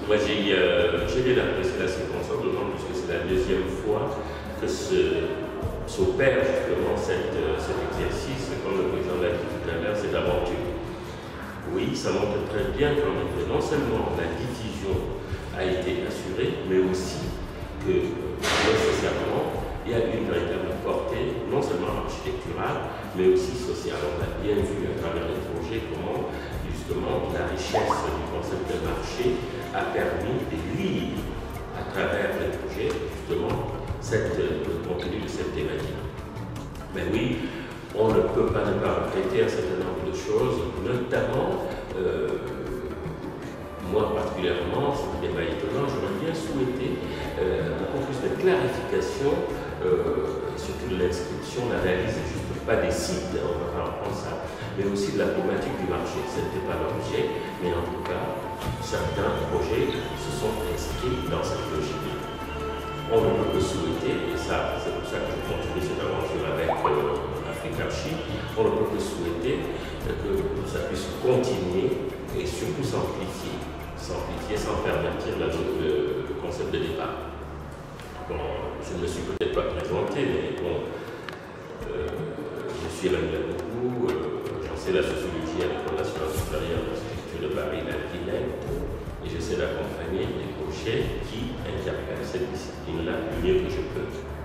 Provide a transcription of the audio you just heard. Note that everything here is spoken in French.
Moi, j'ai bien apprécié la séquence, d'autant plus que c'est la deuxième fois que s'opère justement cet exercice, comme le président l'a dit tout à l'heure, cette aventure. Oui, ça montre très bien qu'en effet, non seulement la diffusion a été assurée, mais aussi que nécessairement, il y a une véritable portée, non seulement architecturale, mais aussi sociale. On a bien vu à travers les projets comment, justement, la richesse du concept de marché a permis de lire à travers les projets, justement, le contenu de cette thématique. Mais oui, on ne peut pas ne pas regretter un certain nombre de choses, notamment, moi particulièrement, ce qui n'est pas étonnant, j'aurais bien souhaité beaucoup plus de clarification, surtout de l'inscription, l'analyse, juste pas des sites, on va pas reprendre ça, mais aussi de la problématique du marché. Ce n'était pas l'objet, mais en tout cas, certains projets se sont inscrits dans cette logique. On ne peut que souhaiter, et ça, c'est pour ça que je continue cette aventure avec Africarchi, on ne peut que souhaiter que ça puisse continuer et surtout s'amplifier, sans pervertir le concept de départ. Bon, je ne me suis peut-être pas présenté, mais bon, je suis Emmanuel Bougou, j'enseigne la sociologie à l'École nationale supérieure d'architecture de Paris, la Pinel, et j'essaie d'accompagner des projets qui interpellent cette discipline-là du mieux que je peux.